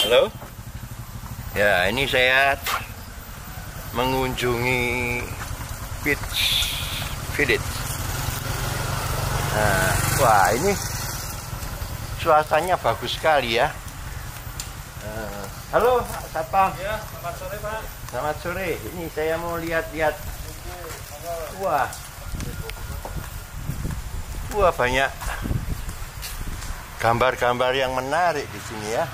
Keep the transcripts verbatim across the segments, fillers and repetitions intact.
Halo. Ya, ini saya mengunjungi Beach Village. Nah, wah ini suasananya bagus sekali ya. Nah, halo, Satpam. Ya, selamat sore Pak. Selamat sore. Ini saya mau lihat-lihat. Wah, wah banyak gambar-gambar yang menarik di sini ya.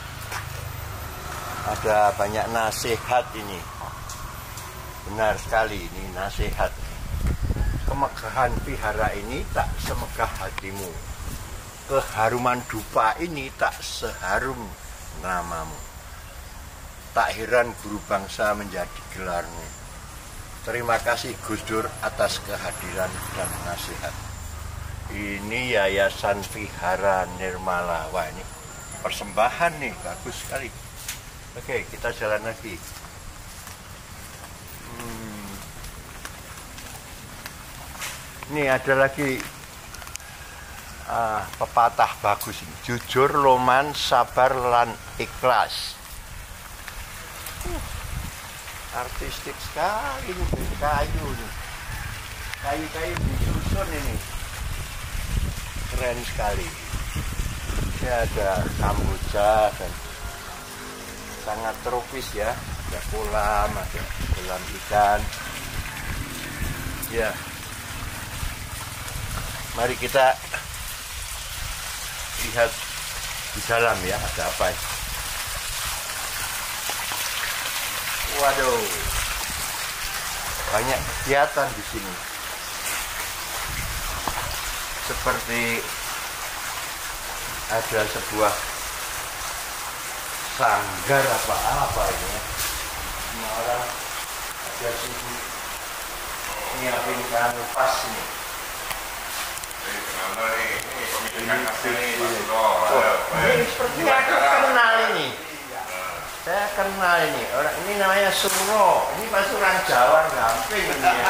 Ada banyak nasihat ini. Benar sekali ini nasihat. Kemegahan vihara ini tak semegah hatimu. Keharuman dupa ini tak seharum namamu. Tak heran guru bangsa menjadi gelarmu. Terima kasih Gus Dur atas kehadiran dan nasihat. Ini Yayasan Vihara Nirmala. Wah, ini persembahan nih, bagus sekali. Oke, kita jalan lagi. Hmm. Ini ada lagi uh, pepatah bagus ini. Jujur, loman, sabar, lan ikhlas. Uh, artistik sekali ini, kayu nih. Kayu-kayu disusun ini. Keren sekali. Ini ada kamboja dan sangat tropis ya, ada kolam, ada kolam ikan. Ya, mari kita lihat di dalam ya, ada apa ini. Waduh, banyak kegiatan di sini. Seperti ada sebuah sanggar apa-apa ini ya. Semua orang ada sibuk nyiapin kanvas ini. Ini seperti aku kenal ini. Saya kenal ini. Orang ini namanya Suro. Ini pasti orang Jawa gamping ini ya.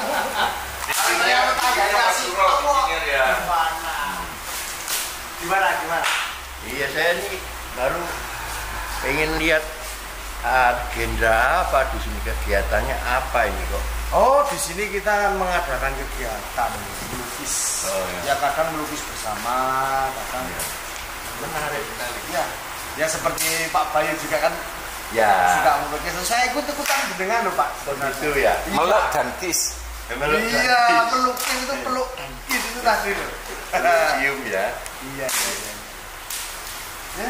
Gimana gimana? Iya, saya ini baru pengen lihat agenda apa di sini, kegiatannya apa ini kok? Oh, di sini kita mengadakan kegiatan melukis. Oh, ya. Ya kadang melukis bersama, kadang Ya. menarik sekali. Ya, ya seperti Pak Bayu juga kan Ya. suka melukis. Saya ikut-ikutan dengan loh Pak. Begitu ya. Meluk dan kis. Meluk dan Iya, kis. melukis itu peluk dan kis itu tadi loh. Cium ya. Iya, iya. Ya,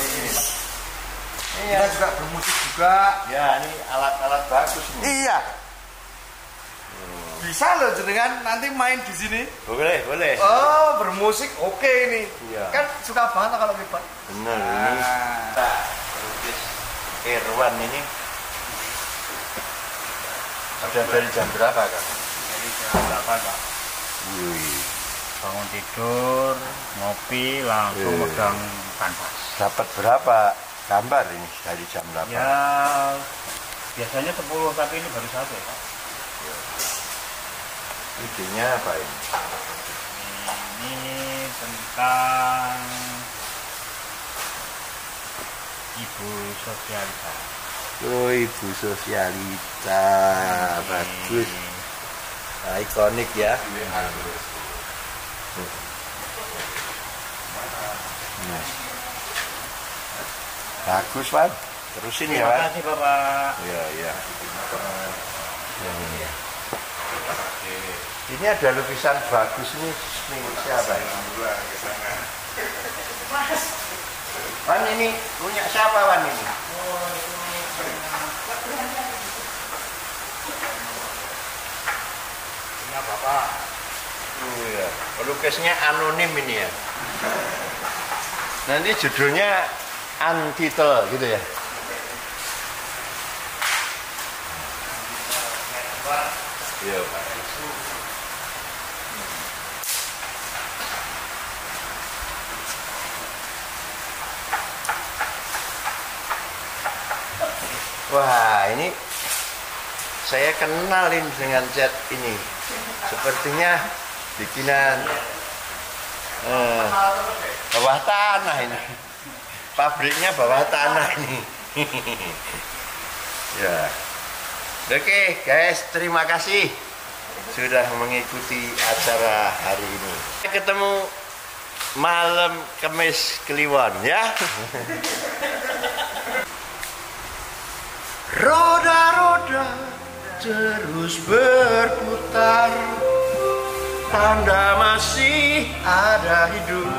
Iya. kita juga bermusik juga. Ya, ini alat-alat bagus nih. Iya. Bisa loh jenengan nanti main di sini. Boleh, boleh. Oh, bermusik oke ini. Iya. Kan suka banget kalau hebat. Bener ini. Nah. Nah, pelukis Irwan ini sudah dari jam berapa kan? Jadi jam delapan Pak. Wih, Bangun tidur, ngopi, langsung Eh. megang kanvas. dapat berapa gambar ini dari jam delapan? Ya, biasanya sepuluh, tapi ini baru satu ya Pak. Idenya apa ini? Ini tentang ibu sosialita. Oh, ibu sosialita, bagus. Nah, ikonik ya. Nah. Bagus, Pak. Terusin ya, Terima Pak. kasih Bapak. Iya, iya. Ini ada lukisan bagus nih, nih siapa ya? Wan, ini punya siapa Wan ini? Punya Bapak. Oh ya, pelukisnya anonim ini ya. Nanti judulnya untitled gitu ya. Iya Pak. Wah, ini saya kenalin dengan cat ini. Sepertinya bikinan eh, bawah tanah ini. pabriknya bawah tanah ini. Ya. Oke guys, terima kasih sudah mengikuti acara hari ini. Ketemu malam Kamis Kliwon ya. Roda-roda terus berputar, tanda masih ada hidup.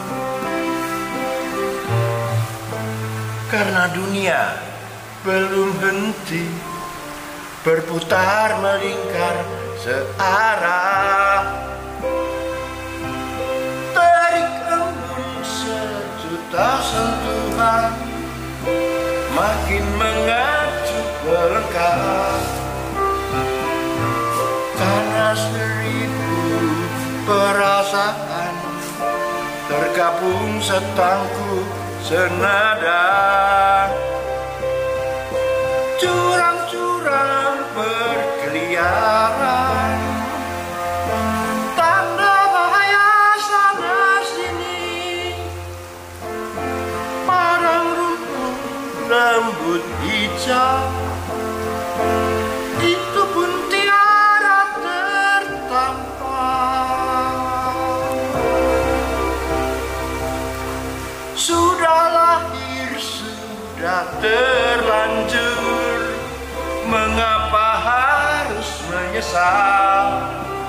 Karena dunia belum henti berputar melingkar searah. Tarik embun sejuta sentuhan, makin mengacu melengkap. Karena seribu perasaan tergabung setangkup senada. Curang-curang berkeliaran, tanda bahaya sana sini. Padang rumput lembut hijau, itu pun tiada tertampar. Sudah lahir, sudah terlanjur, mengapa harus menyesal?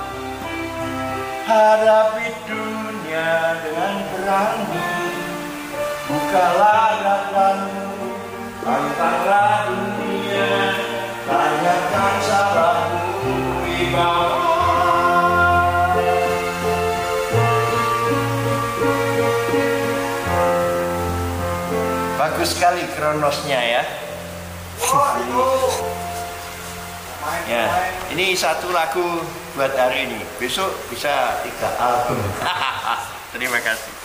Hadapi dunia dengan berani, bukalah dadamu, pantanglah dunia, tanyakan salahmu di bawah. Bagus sekali kronosnya ya. Ya, ini satu lagu buat hari ini. Besok bisa tiga album. Terima kasih.